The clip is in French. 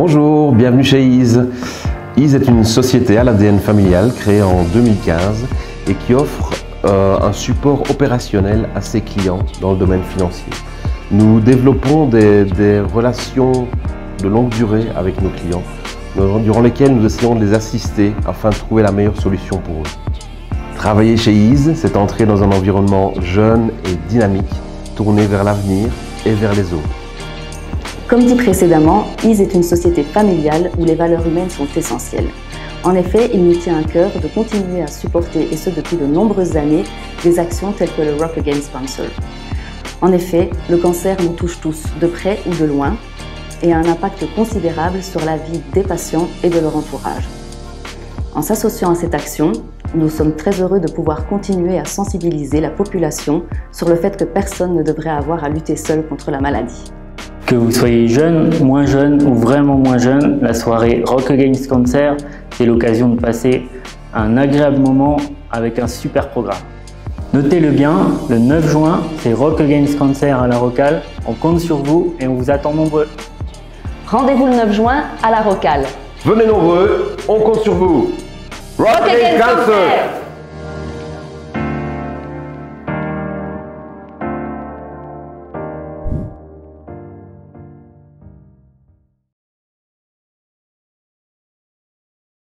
Bonjour, bienvenue chez Ease. Ease est une société à l'ADN familial créée en 2015 et qui offre un support opérationnel à ses clients dans le domaine financier. Nous développons des relations de longue durée avec nos clients, durant lesquelles nous essayons de les assister afin de trouver la meilleure solution pour eux. Travailler chez Ease, c'est entrer dans un environnement jeune et dynamique, tourné vers l'avenir et vers les autres. Comme dit précédemment, Ease est une société familiale où les valeurs humaines sont essentielles. En effet, il nous tient à cœur de continuer à supporter, et ce depuis de nombreuses années, des actions telles que le Rock Against Cancer. En effet, le cancer nous touche tous, de près ou de loin, et a un impact considérable sur la vie des patients et de leur entourage. En s'associant à cette action, nous sommes très heureux de pouvoir continuer à sensibiliser la population sur le fait que personne ne devrait avoir à lutter seul contre la maladie. Que vous soyez jeune, moins jeune ou vraiment moins jeune, la soirée Rock Against Cancer, c'est l'occasion de passer un agréable moment avec un super programme. Notez-le bien, le 9 juin, c'est Rock Against Cancer à la Rocale. On compte sur vous et on vous attend nombreux. Rendez-vous le 9 juin à la Rocale. Venez nombreux, on compte sur vous. Rock Against Cancer!